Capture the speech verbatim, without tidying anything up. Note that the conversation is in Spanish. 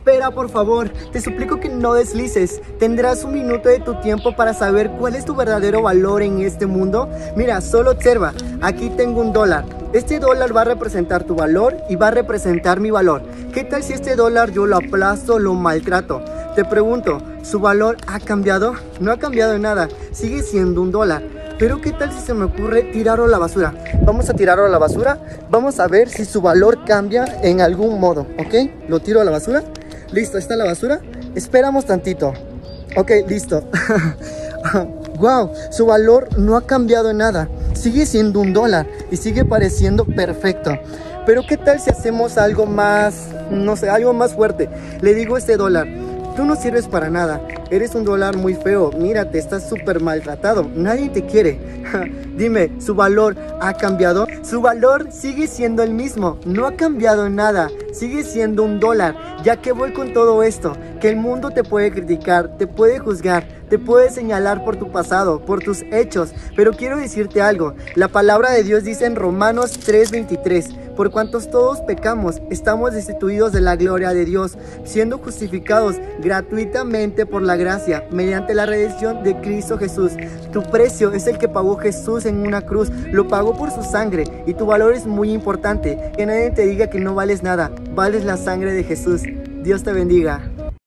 espera, por favor. Te suplico que no deslices. Tendrás un minuto de tu tiempo para saber cuál es tu verdadero valor en este mundo. Mira, solo observa. Aquí tengo un dólar. Este dólar va a representar tu valor y va a representar mi valor. ¿Qué tal si este dólar yo lo aplasto, lo maltrato? Te pregunto, ¿su valor ha cambiado? No ha cambiado en nada. Sigue siendo un dólar. Pero ¿qué tal si se me ocurre tirarlo a la basura? Vamos a tirarlo a la basura. Vamos a ver si su valor cambia en algún modo, ¿ok? Lo tiro a la basura. Listo, está la basura. Esperamos tantito. Ok, listo. Wow, su valor no ha cambiado en nada. Sigue siendo un dólar y sigue pareciendo perfecto. Pero ¿qué tal si hacemos algo más, no sé, algo más fuerte? Le digo a este dólar: tú no sirves para nada. Eres un dólar muy feo. Mírate, estás súper maltratado. Nadie te quiere. Dime, ¿su valor ha cambiado? Su valor sigue siendo el mismo. No ha cambiado en nada. Sigue siendo un dólar. Ya que voy con todo esto, que el mundo te puede criticar, te puede juzgar, te puede señalar por tu pasado, por tus hechos. Pero quiero decirte algo. La palabra de Dios dice en Romanos tres veintitrés: por cuantos todos pecamos, estamos destituidos de la gloria de Dios, siendo justificados gratuitamente por la gracia, mediante la redención de Cristo Jesús. Tu precio es el que pagó Jesús en una cruz, lo pagó por su sangre, y tu valor es muy importante. Que nadie te diga que no vales nada, vales la sangre de Jesús. Dios te bendiga.